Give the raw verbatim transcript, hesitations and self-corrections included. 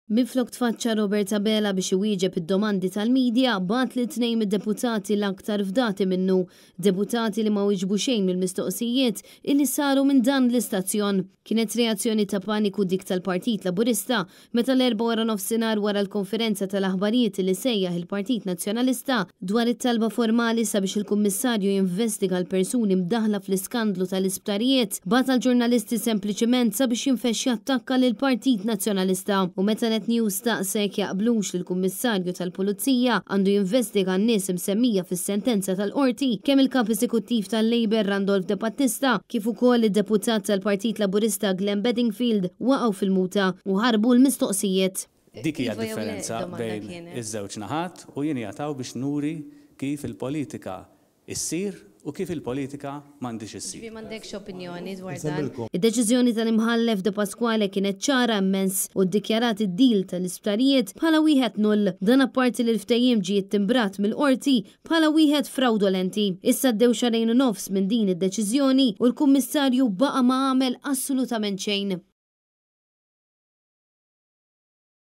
Minflok tfaċċa Robert Abela biex iwieġeb id-domandi tal-medja, bat li tnejn id-deputati l-aktar fdati minnu, deputati li ma wieġbu xejn mill-mistoqsijiet illi saru minn dan l-istazzjon. Kienet reazzjoni ta' paniku dik tal-Partit Laburista meta l-erba' wara nofsinhar wara l-konferenza tal-aħbarijiet li sejjaħ il-Partit Nazzjonalista dwar it-talba formali sabiex il-Kummissarju jinvestiga l-persuni mdaħla fl-iskandlu tal-isptarijiet, bat għal-ġurnalisti sempliċement sabiex jinfexxi attakka lill-Partit Nazzjonalista u meta Net News taqsek jaqblux li l-Kummissarju tal-Pulizija għandu jinvestiga n-nies msemmija fis-sentenza tal-qorti kemm il-kap eżekuttiv tal-Labor Randolph De Battista kif ukoll id-deputat tal-Partit Laburista Glenn Bedingfield waqgħu fil-muta u ħarbu l-mistoqsijiet. Dik hija differenza bejn iż-żewġ naħat u jien jagħtaw biex nuri kif il-politika issir u kif il-politika m'għandix issir. M'għandekx opinjoni dwar dan. Id-deċiżjoni tal-imħallef De Pasquale kienet ċara immens u ddikjarat id-dil tal-isptarijiet bħala wieħed null. Dan apparti li l-ftehim ġie timbrat mill-qorti bħala wieħed fraudolenti. Issa ddew xarejn u nofs minn din id-deċiżjoni u l-Kummissarju baqa' ma għamel assolutament xejn.